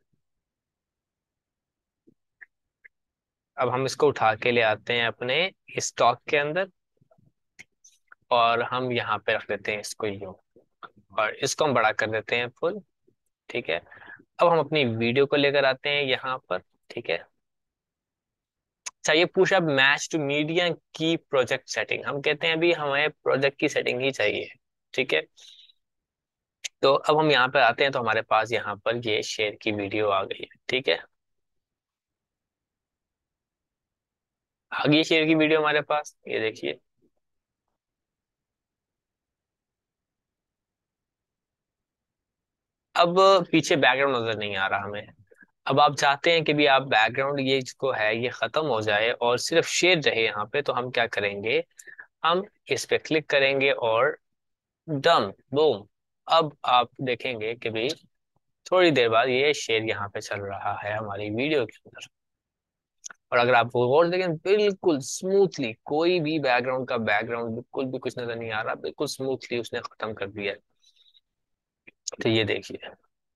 अब हम इसको उठा के ले आते हैं अपने स्टॉक के अंदर और हम यहाँ पे रख देते हैं इसको यूं, और इसको हम बड़ा कर देते हैं फुल। ठीक है। अब हम अपनी वीडियो को लेकर आते हैं यहाँ पर। ठीक है। चाहिए push up match to media की प्रोजेक्ट सेटिंग, हम कहते हैं अभी हमें प्रोजेक्ट की सेटिंग ही चाहिए। ठीक है। तो अब हम यहाँ पे आते हैं तो हमारे पास यहाँ पर ये शेयर की वीडियो आ गई है। ठीक है, आ गई शेयर की वीडियो हमारे पास, ये देखिए। अब पीछे बैकग्राउंड नजर नहीं आ रहा हमें। अब आप चाहते हैं कि भी आप बैकग्राउंड ये जिसको है ये खत्म हो जाए और सिर्फ शेयर रहे यहाँ पे, तो हम क्या करेंगे, हम इस पे क्लिक करेंगे और डन, बूम। अब आप देखेंगे कि भी थोड़ी देर बाद ये शेयर यहाँ पे चल रहा है हमारी वीडियो के अंदर। और अगर आप गौर से देखें बिल्कुल स्मूथली, कोई भी बैकग्राउंड का बैकग्राउंड बिल्कुल भी कुछ नजर नहीं आ रहा, बिल्कुल स्मूथली उसने खत्म कर दिया है। तो ये देखिए,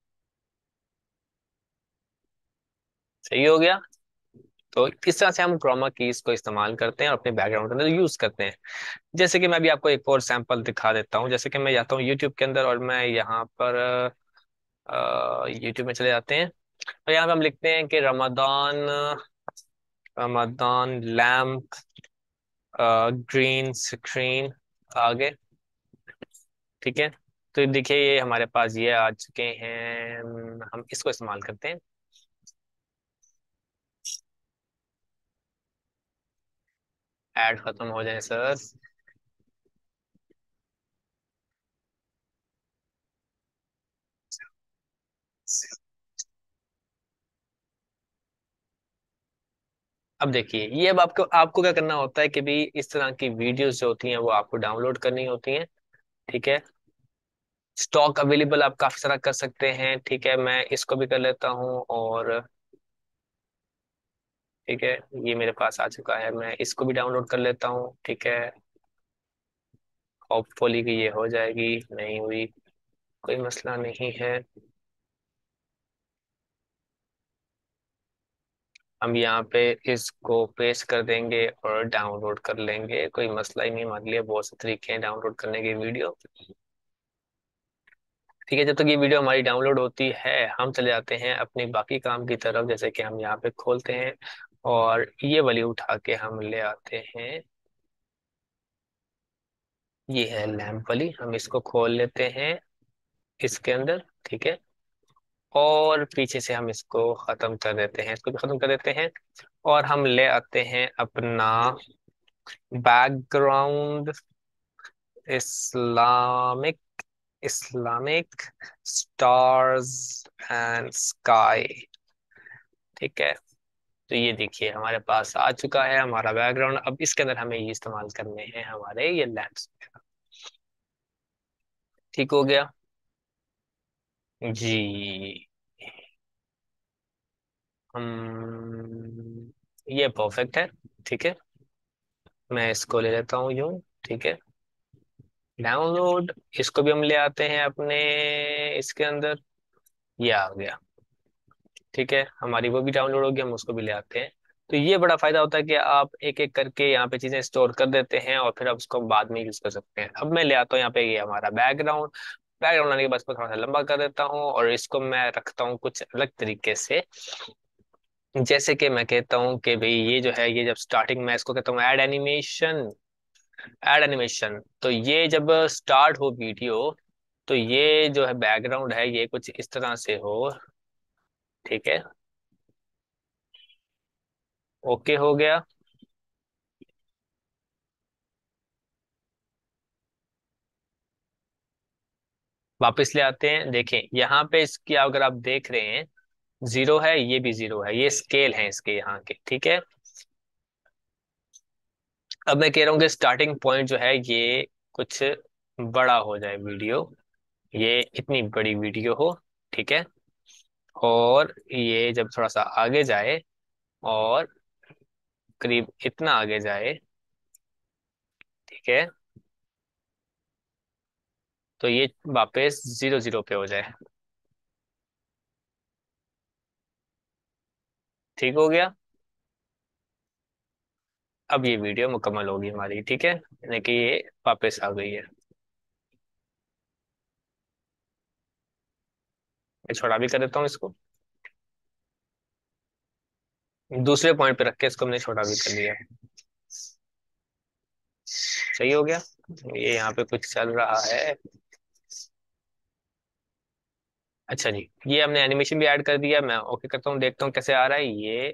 सही हो गया। तो इस तरह से हम क्रोमा कीज को इस्तेमाल करते हैं और अपने बैकग्राउंड के अंदर यूज करते हैं। जैसे कि मैं अभी आपको एक और सैंपल दिखा देता हूँ। जैसे कि मैं जाता हूँ यूट्यूब के अंदर और मैं यहाँ पर यूट्यूब में चले जाते हैं। और यहाँ पे हम लिखते हैं कि Ramadan, Ramadan lamp, green screen, आगे। ठीक है। तो देखिए ये हमारे पास ये आ चुके हैं। हम इसको इस्तेमाल करते हैं। ऐड खत्म हो जाए सर। अब देखिए ये, अब आपको आपको क्या करना होता है कि भी इस तरह की वीडियोस जो होती हैं वो आपको डाउनलोड करनी होती हैं। ठीक है। स्टॉक अवेलेबल आप काफी सारा कर सकते हैं। ठीक है, मैं इसको भी कर लेता हूँ और ठीक है, ये मेरे पास आ चुका है, मैं इसको भी डाउनलोड कर लेता हूँ। ठीक है, होपफुली कि ये हो जाएगी, नहीं हुई कोई मसला नहीं है। हम यहाँ पे इसको पेस्ट कर देंगे और डाउनलोड कर लेंगे, कोई मसला ही नहीं, हमारे लिए बहुत से तरीके हैं डाउनलोड करने की वीडियो। ठीक है, जब तक ये वीडियो हमारी डाउनलोड होती है हम चले जाते हैं अपने बाकी काम की तरफ। जैसे कि हम यहाँ पे खोलते हैं और ये वाली उठा के हम ले आते हैं। ये है लैंप वाली, हम इसको खोल लेते हैं इसके अंदर। ठीक है, और पीछे से हम इसको खत्म कर देते हैं, इसको भी खत्म कर देते हैं। और हम ले आते हैं अपना background, Islamic Islamic stars and sky. ठीक है। तो ये देखिए हमारे पास आ चुका है हमारा बैकग्राउंड। अब इसके अंदर हमें ये इस्तेमाल करने हैं हमारे ये लैंप्स। ठीक हो गया जी। हम ये परफेक्ट है। ठीक है। मैं इसको ले लेता हूँ यूं। ठीक है। डाउनलोड, इसको भी हम ले आते हैं अपने इसके अंदर। ये आ गया। ठीक है, हमारी वो भी डाउनलोड होगी, हम उसको भी ले आते हैं। तो ये बड़ा फायदा होता है कि आप एक एक करके यहाँ पे चीजें स्टोर कर देते हैं और फिर आप उसको बाद में यूज कर सकते हैं। अब मैं ले आता हूँ यहाँ पे ये हमारा बैकग्राउंड। बैकग्राउंड लाने के बाद इसको थोड़ा सा लंबा कर देता हूँ और इसको मैं रखता हूँ कुछ अलग तरीके से। जैसे कि मैं कहता हूँ कि भाई ये जो है, ये जब स्टार्टिंग में इसको कहता हूँ ऐड एनिमेशन। ऐड एनिमेशन, तो ये जब स्टार्ट हो वीडियो, तो ये जो है बैकग्राउंड है ये कुछ इस तरह से हो। ठीक है। ओके हो गया। वापस ले आते हैं, देखें यहाँ पे इसकी अगर आप देख रहे हैं, जीरो है, ये भी जीरो है, ये स्केल है इसके यहाँ के। ठीक है। अब मैं कह रहा हूँ कि स्टार्टिंग पॉइंट जो है ये कुछ बड़ा हो जाए वीडियो, ये इतनी बड़ी वीडियो हो। ठीक है। और ये जब थोड़ा सा आगे जाए और करीब इतना आगे जाए। ठीक है। तो ये वापस जीरो जीरो पे हो जाए। ठीक हो गया। अब ये वीडियो मुकम्मल होगी हमारी। ठीक है, यानी कि ये वापस आ गई है। मैं छोटा भी कर देता हूँ इसको। दूसरे पॉइंट पे रख के इसको हमने छोटा भी कर लिया। सही हो गया। ये यहाँ पे कुछ चल रहा है। अच्छा जी, ये हमने एनिमेशन भी ऐड कर दिया। मैं ओके करता हूँ, देखता हूँ कैसे आ रहा है ये।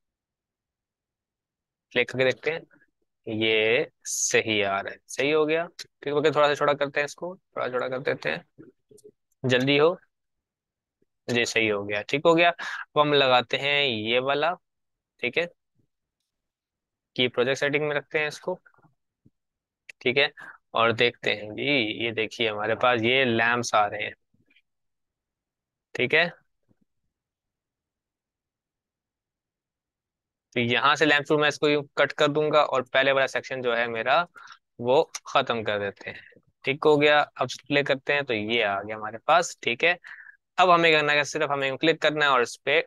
प्ले करके देखते हैं। ये सही आ रहा है, सही हो गया। ठीक है, थोड़ा सा छोटा करते हैं इसको, थोड़ा छोटा कर देते हैं। जल्दी हो। जी सही हो गया, ठीक हो गया। अब हम लगाते हैं ये वाला। ठीक है, की प्रोजेक्ट सेटिंग में रखते हैं इसको। ठीक है। और देखते हैं जी, ये देखिए हमारे पास ये लैंप्स आ रहे हैं। ठीक है। तो यहाँ से लैंप थ्रू मैं इसको यूं कट कर दूंगा और पहले वाला सेक्शन जो है मेरा वो खत्म कर देते हैं। ठीक हो गया। अब प्ले करते हैं तो ये आ गया हमारे पास। ठीक है। अब हमें करना है, सिर्फ हमें क्लिक करना है और इस पे,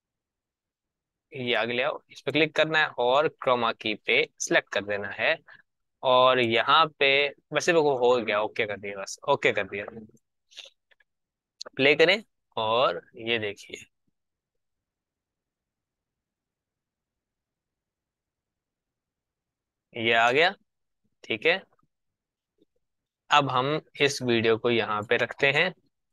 ये आगे ले आओ, इस पे क्लिक करना है और क्रोमा की पे सिलेक्ट कर देना है। और यहाँ पे वैसे वो हो गया, ओके कर दिया, बस ओके कर दिया। प्ले करें और ये देखिए ये आ गया। ठीक है। अब हम इस वीडियो को यहाँ पे रखते हैं।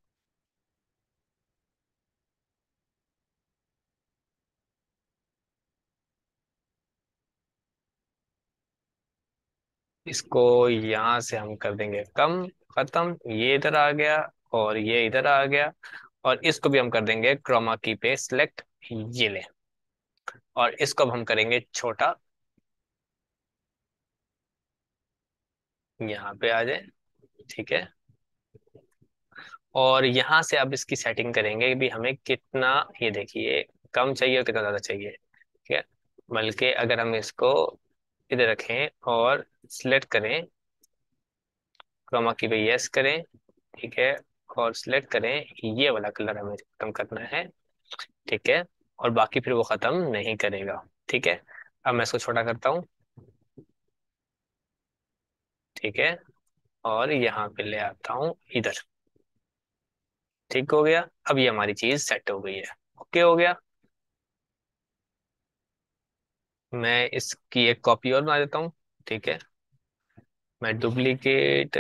इसको यहाँ से हम कर देंगे कम, खत्म, ये इधर आ गया और ये इधर आ गया। और इसको भी हम कर देंगे क्रोमा की पे सिलेक्ट, ये ले। और इसको अब हम करेंगे छोटा, यहाँ पे आ जाए। ठीक है। और यहाँ से अब इसकी सेटिंग करेंगे कि भी हमें कितना, ये देखिए, कम चाहिए और कितना ज्यादा चाहिए। ठीक है। बल्कि अगर हम इसको इधर रखें और सिलेक्ट करें, क्रोमा की पे यस करें। ठीक है। और सिलेक्ट करें, ये वाला कलर हमें खत्म करना है। ठीक है। और बाकी फिर वो खत्म नहीं करेगा। ठीक है। अब मैं इसको छोटा करता हूँ। ठीक है। और यहाँ पे ले आता हूँ इधर। ठीक हो गया। अब ये हमारी चीज सेट हो गई है। ओके हो गया। मैं इसकी एक कॉपी और बना देता हूँ। ठीक है। मैं डुप्लीकेट,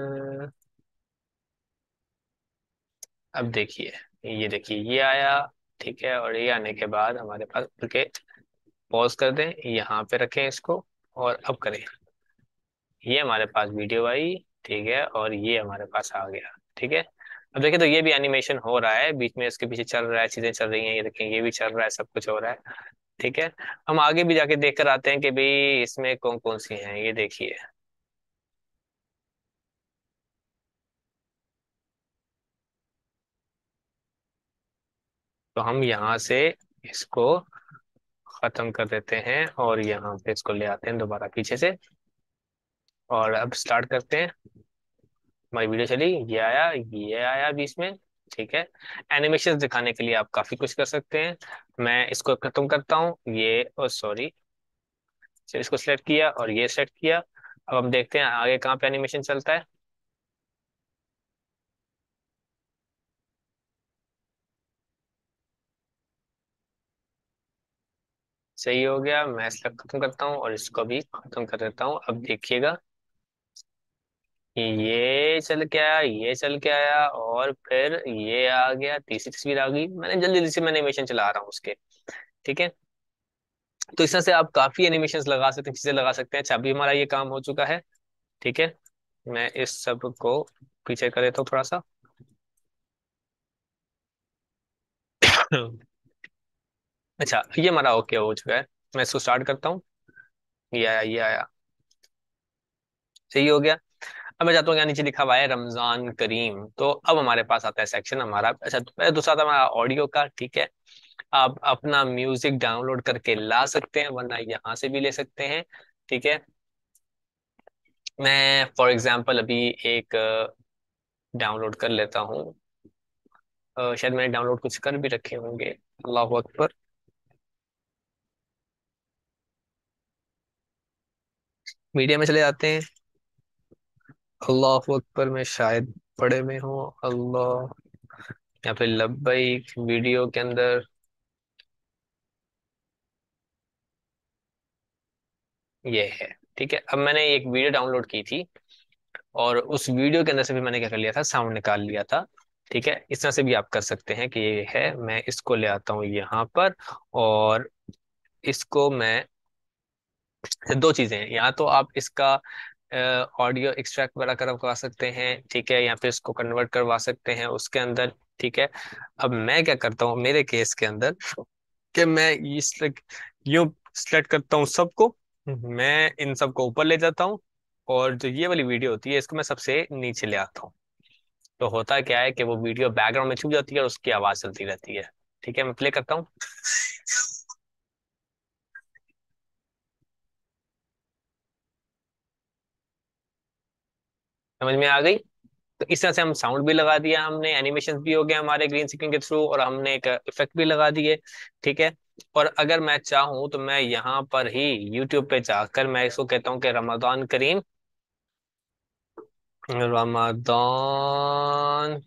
अब देखिए, ये देखिए ये आया। ठीक है। और ये आने के बाद हमारे पास, ओके, पॉज कर दें, यहाँ पे रखें इसको और अब करें। ये हमारे पास वीडियो आई। ठीक है, और ये हमारे पास आ गया। ठीक है, अब देखिए तो ये भी एनिमेशन हो रहा है, बीच में इसके पीछे चल रहा है, चीजें चल रही हैं, ये देखें ये भी चल रहा है, सब कुछ हो रहा है। ठीक है, हम आगे भी जाके देख कर आते हैं कि भाई इसमें कौन कौन सी हैं, ये देखिए। तो हम यहाँ से इसको खत्म कर देते हैं और यहाँ पे इसको ले आते हैं दोबारा पीछे से, और अब स्टार्ट करते हैं। हमारी वीडियो चली, ये आया बीच में। ठीक है, एनिमेशन दिखाने के लिए आप काफी कुछ कर सकते हैं। मैं इसको खत्म करता हूँ, ये ओ सॉरी, इसको सेलेक्ट किया और ये सेलेक्ट किया। अब हम देखते हैं आगे कहाँ पे एनिमेशन चलता है। सही हो गया, मैं इसको खत्म करता हूँ और इसको भी खत्म कर देता हूँ। अब देखिएगा ये चल के आया, ये चल के आया, और फिर ये आ गया, तीसरी तस्वीर आ गई। मैंने जल्दी जल्दी से मैं एनिमेशन चला रहा हूँ उसके। ठीक है, तो इस तरह से आप काफी एनिमेशन लगा सकते हैं, चीजें लगा सकते हैं। अच्छा, अभी हमारा ये काम हो चुका है। ठीक है, मैं इस सब को पीछे कर देता हूँ थोड़ा सा। अच्छा, ये हमारा ओके हो चुका है। मैं इसको स्टार्ट करता हूँ, ये आया, ये आया। सही हो गया। अब मैं चाहता हूँ यहाँ नीचे लिखा हुआ है रमजान करीम, तो अब हमारे पास आता है सेक्शन हमारा। अच्छा, तो पहले दूसरा था हमारा ऑडियो का। ठीक है, आप अपना म्यूजिक डाउनलोड करके ला सकते हैं, वरना यहाँ से भी ले सकते हैं। ठीक है, मैं फॉर एग्जांपल अभी एक डाउनलोड कर लेता हूँ। शायद मैंने डाउनलोड कुछ कर भी रखे होंगे। अल्लाह अकबर। मीडिया में चले जाते हैं। अल्लाह अकबर में शायद पड़े में हो, अल्लाह, या फिर लब्बैक वीडियो के अंदर ये है। ठीक है, अब मैंने एक वीडियो डाउनलोड की थी, और उस वीडियो के अंदर से भी मैंने क्या कर लिया था, साउंड निकाल लिया था। ठीक है, इस तरह से भी आप कर सकते हैं कि ये है, मैं इसको ले आता हूँ यहाँ पर, और इसको मैं, दो चीजें हैं, या तो आप इसका ऑडियो एक्सट्रैक्ट वगैरह करवा सकते हैं। ठीक है, या फिर इसको कन्वर्ट करवा सकते हैं उसके अंदर। ठीक है, अब मैं क्या करता हूँ मेरे केस के अंदर, कि मैं इस यूं सिलेक्ट करता हूँ सबको, मैं इन सबको ऊपर ले जाता हूँ, और जो ये वाली वीडियो होती है इसको मैं सबसे नीचे ले आता हूँ। तो होता क्या है कि वो वीडियो बैकग्राउंड में छुप जाती है और उसकी आवाज चलती रहती है। ठीक है, मैं प्ले करता हूँ। समझ में आ गई? तो इस तरह से हम साउंड भी लगा दिया, हमने एनिमेशन भी हो गया हमारे ग्रीन स्क्रीन के थ्रू, और हमने एक इफेक्ट भी लगा दिए। ठीक है, और अगर मैं चाहूँ तो मैं यहाँ पर ही यूट्यूब पे जाकर मैं इसको कहता हूँ कि Ramzan Kareem, Ramzan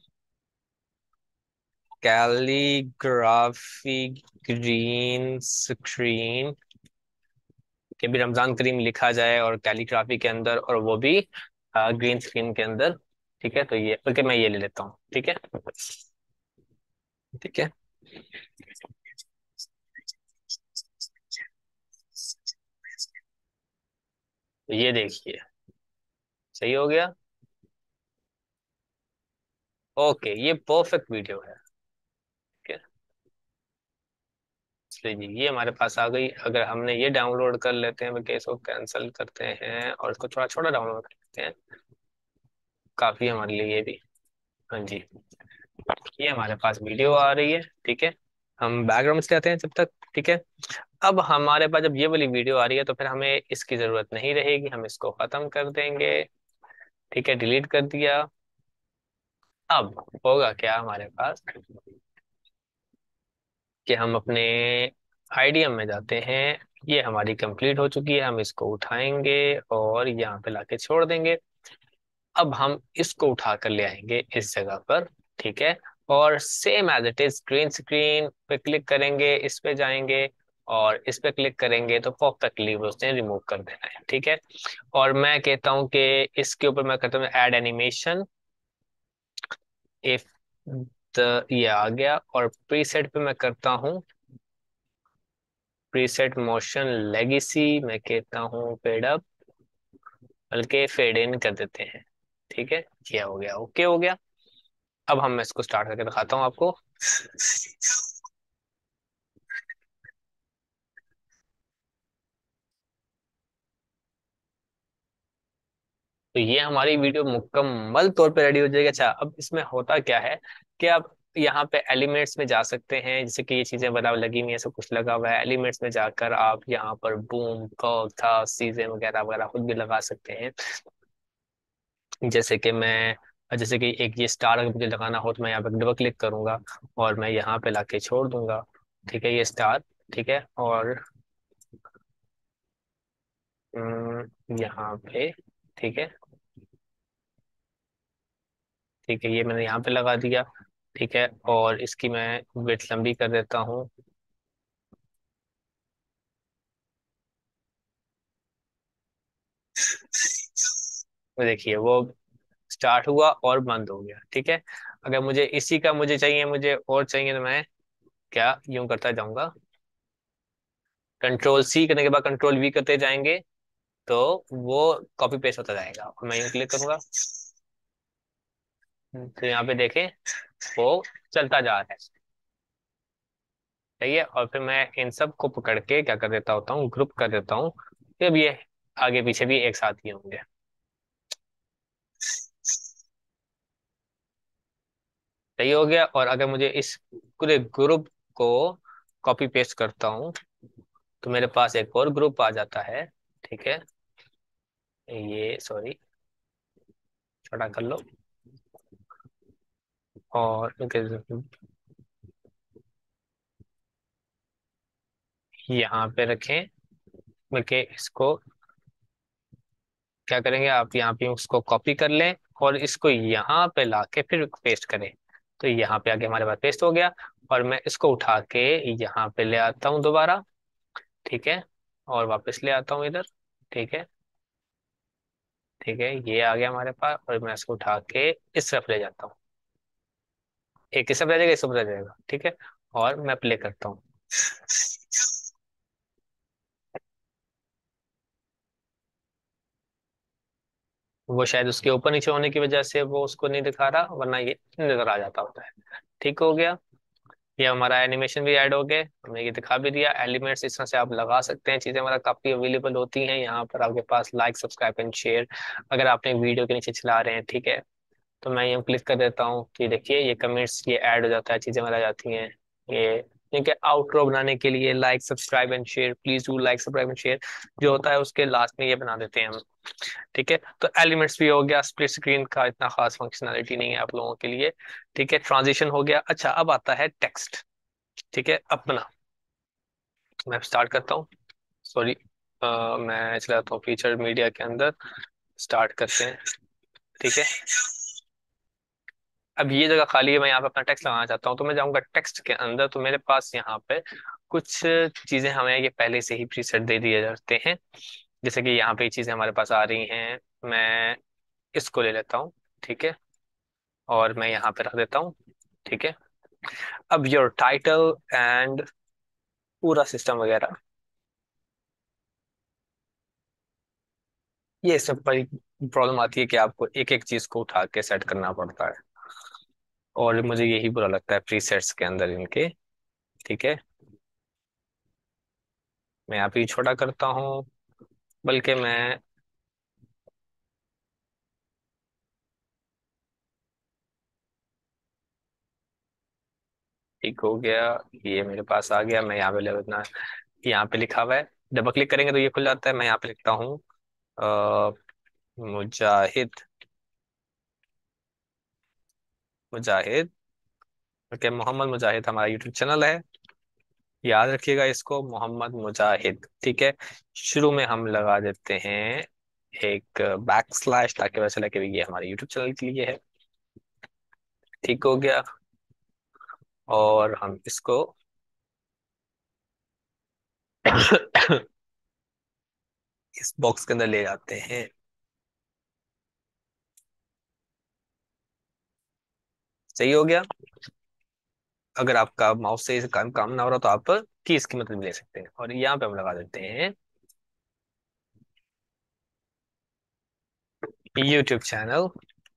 calligraphy green screen, कि भी रमजान करीम लिखा जाए और कैलीग्राफी के अंदर, और वो भी ग्रीन स्क्रीन के अंदर। ठीक है, तो ये ओके, मैं ये ले लेता हूँ। ठीक है, ठीक है, तो ये देखिए, सही हो गया। ओके, ये परफेक्ट वीडियो है। ठीक है, चलिए जी, ये हमारे पास आ गई। अगर हमने ये डाउनलोड कर लेते हैं, केस को कैंसिल करते हैं और इसको थोड़ा छोटा डाउनलोड कर लेते हैं, काफी हमारे लिए ये भी। हाँ जी, ये हमारे पास वीडियो आ रही है। ठीक है, हम बैकग्राउंड से आते हैं जब तक। ठीक है, अब हमारे पास जब ये वाली वीडियो आ रही है तो फिर हमें इसकी जरूरत नहीं रहेगी, हम इसको खत्म कर देंगे। ठीक है, डिलीट कर दिया। अब होगा क्या हमारे पास, कि हम अपने आईडीएम में जाते हैं। ये हमारी कंप्लीट हो चुकी है, हम इसको उठाएंगे और यहाँ पे लाके छोड़ देंगे। अब हम इसको उठा कर ले आएंगे इस जगह पर। ठीक है, और same as it is green screen पे क्लिक करेंगे, इस पे जाएंगे और इस पे क्लिक करेंगे, तो परफेक्टली उसने रिमूव कर देना है। ठीक है, और मैं कहता हूँ कि इसके ऊपर मैं कहता हूँ ऐड एनिमेशन, इफ द, ये आ गया, और प्रीसेट पे मैं करता हूँ प्रीसेट मोशन लेगेसी, मैं कहता हूँ फेड अप, बल्कि फेड इन कर देते हैं। ठीक है, ये हो गया, ओके हो गया। अब हम इसको स्टार्ट करके दिखाता हूँ आपको। तो ये हमारी वीडियो मुकम्मल तौर पे रेडी हो जाएगी। अच्छा, अब इसमें होता क्या है कि आप यहाँ पे एलिमेंट्स में जा सकते हैं, जैसे कि ये चीजें बना लगी हुई है, सब कुछ लगा हुआ है। एलिमेंट्स में जाकर आप यहाँ पर बूम कर्व था चीजें वगैरह वगैरह खुद भी लगा सकते हैं। जैसे कि मैं, जैसे कि एक ये स्टार अगर मुझे लगाना हो तो मैं यहाँ पे डबल क्लिक करूंगा और मैं यहाँ पे लाके छोड़ दूंगा। ठीक है, ये स्टार। ठीक है, और यहाँ पे, ठीक है, ठीक है, ये मैंने यहाँ पे लगा दिया। ठीक है, और इसकी मैं विड्थ लंबी कर देता हूँ। तो देखिए वो स्टार्ट हुआ और बंद हो गया। ठीक है, अगर मुझे इसी का मुझे चाहिए, मुझे और चाहिए, तो मैं क्या यूं करता जाऊंगा, कंट्रोल सी करने के बाद कंट्रोल वी करते जाएंगे, तो वो कॉपी पेस्ट होता जाएगा। और मैं यूं क्लिक करूंगा, तो यहाँ पे देखें वो चलता जा रहा है। सही है, और फिर मैं इन सब को पकड़ के क्या कर देता होता हूँ, ग्रुप कर देता हूँ। फिर अब ये आगे पीछे भी एक साथ ही होंगे। सही हो गया। और अगर मुझे इस पूरे ग्रुप को कॉपी पेस्ट करता हूँ, तो मेरे पास एक और ग्रुप आ जाता है। ठीक है, ये सॉरी, छोटा कर लो, और यहाँ पे रखें। बल्कि इसको क्या करेंगे, आप यहाँ पे उसको कॉपी कर लें और इसको यहाँ पे लाके फिर पेस्ट करें। तो यहाँ पे आगे हमारे पास पेस्ट हो गया। और मैं इसको उठा के यहाँ पे ले आता हूँ दोबारा। ठीक है, और वापस ले आता हूँ इधर। ठीक है, ठीक है, ये आ गया हमारे पास, और मैं इसको उठा के इस तरफ ले जाता हूँ। एक इस तरफ रह जाएगा, इस तरफ रह जाएगा। ठीक है, और मैं प्ले करता हूँ। वो शायद उसके ऊपर नीचे होने की वजह से वो उसको नहीं दिखा रहा, वरना ये नजर आ जाता होता है। ठीक हो गया। ये हमारा एनिमेशन भी ऐड हो गए, हमने ये दिखा भी दिया। एलिमेंट्स इस तरह से आप लगा सकते हैं, चीजें हमारा काफी अवेलेबल होती हैं यहाँ पर आपके पास। लाइक, सब्सक्राइब एंड शेयर अगर आपने वीडियो के नीचे चला रहे हैं। ठीक है, तो मैं यूँ क्लिक कर देता हूँ कि देखिए ये कमेंट्स ये ऐड हो जाता है, चीजें मिल जाती हैं। ये क्योंकि आउटरो बनाने के लिए like, subscribe and share, please do like, subscribe and share जो होता है उसके लास्ट में ये बना देते हैं हम। ठीक है, तो एलिमेंट्स भी हो गया। स्प्लिट स्क्रीन का इतना खास फंक्शनैलिटी नहीं है आप लोगों के लिए। ठीक है, ट्रांजिशन हो गया। अच्छा, अब आता है टेक्स्ट। ठीक है, अपना मैं स्टार्ट करता हूँ। सॉरी, मैं चलाता हूँ फीचर मीडिया के अंदर। स्टार्ट करते हैं। ठीक है, अब ये जगह खाली है, मैं यहाँ पे अपना टेक्स्ट लगाना चाहता हूँ, तो मैं जाऊंगा टेक्स्ट के अंदर। तो मेरे पास यहाँ पे कुछ चीजें हमें ये पहले से ही प्रीसेट दे दिए जाते हैं। जैसे कि यहाँ पे ये चीजें हमारे पास आ रही हैं। मैं इसको ले लेता हूँ। ठीक है, और मैं यहाँ पे रख देता हूँ। ठीक है, अब योर टाइटल एंड पूरा सिस्टम वगैरह, ये सब बड़ी प्रॉब्लम आती है कि आपको एक एक चीज को उठा के सेट करना पड़ता है, और मुझे यही बुरा लगता है प्रीसेट्स के अंदर इनके। ठीक है, मैं यहाँ पे छोटा करता हूँ, बल्कि मैं, ठीक हो गया, ये मेरे पास आ गया। मैं यहाँ पे ले इतना, यहाँ पे लिखा हुआ है, डबल क्लिक करेंगे तो ये खुल जाता है। मैं यहाँ पे लिखता हूँ अ, मुजाहिद, मुजाहिद, ओके, मोहम्मद मुजाहिद हमारा यूट्यूब चैनल है, याद रखिएगा इसको, मोहम्मद मुजाहिद। ठीक है, शुरू में हम लगा देते हैं एक बैक स्लैश, ताकि वैसे लगे भी ये हमारे यूट्यूब चैनल के लिए है। ठीक हो गया, और हम इसको इस बॉक्स के अंदर ले जाते हैं। सही हो गया। अगर आपका माउस से काम ना हो रहा तो आप कीज की मदद भी ले सकते हैं, और यहाँ पे हम लगा देते हैं यूट्यूब चैनल।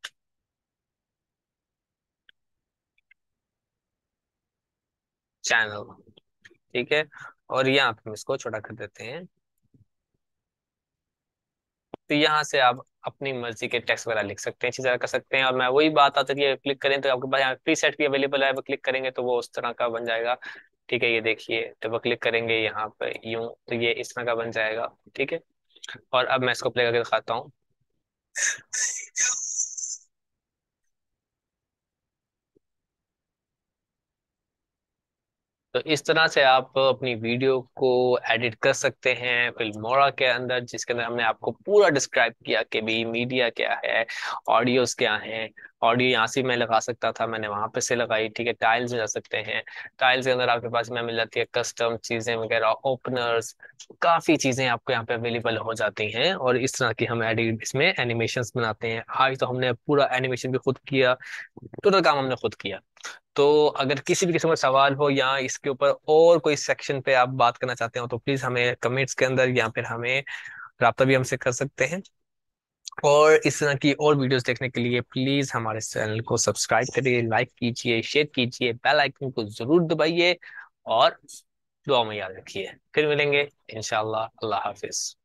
चैनल। ठीक है। और यहाँ पे हम इसको छोटा कर देते हैं। तो यहाँ से आप अपनी मर्जी के टेक्स्ट वगैरह लिख सकते हैं, इसी तरह कर सकते हैं। और मैं वही बात आता है, क्लिक करें तो आपके पास यहाँ प्री सेट भी अवेलेबल है, वो क्लिक करेंगे तो वो उस तरह का बन जाएगा। ठीक है, ये देखिए, तो वो क्लिक करेंगे यहाँ पे यूं, तो ये इस तरह का बन जाएगा। ठीक है। और अब मैं इसको प्ले करके दिखाता हूँ। तो इस तरह से आप अपनी वीडियो को एडिट कर सकते हैं फिल्मोरा के अंदर, जिसके अंदर हमने आपको पूरा डिस्क्राइब किया कि भी मीडिया क्या है, ऑडियोज क्या है। ऑडियो यहाँ से मैं लगा सकता था, मैंने वहां पे से लगाई। ठीक है, टाइल्स में जा सकते हैं। टाइल्स के अंदर आपके पास में मिल जाती है कस्टम चीजें वगैरह, ओपनर्स, काफी चीजें आपको यहाँ पे अवेलेबल हो जाती हैं। और इस तरह की हम एडिट इसमें एनिमेशंस बनाते हैं। आज तो हमने पूरा एनिमेशन भी खुद किया, टोटल काम हमने खुद किया। तो अगर किसी भी किस्म का सवाल हो या इसके ऊपर और कोई सेक्शन पे आप बात करना चाहते हो, तो प्लीज हमें कमेंट्स के अंदर या फिर हमें राब्ता भी हमसे कर सकते हैं। और इस तरह की और वीडियोस देखने के लिए प्लीज हमारे चैनल को सब्सक्राइब करिए, लाइक कीजिए, शेयर कीजिए, बेल आइकन को जरूर दबाइए। और दुआ में याद रखिए, फिर मिलेंगे इंशाल्लाह। अल्लाह हाफिज।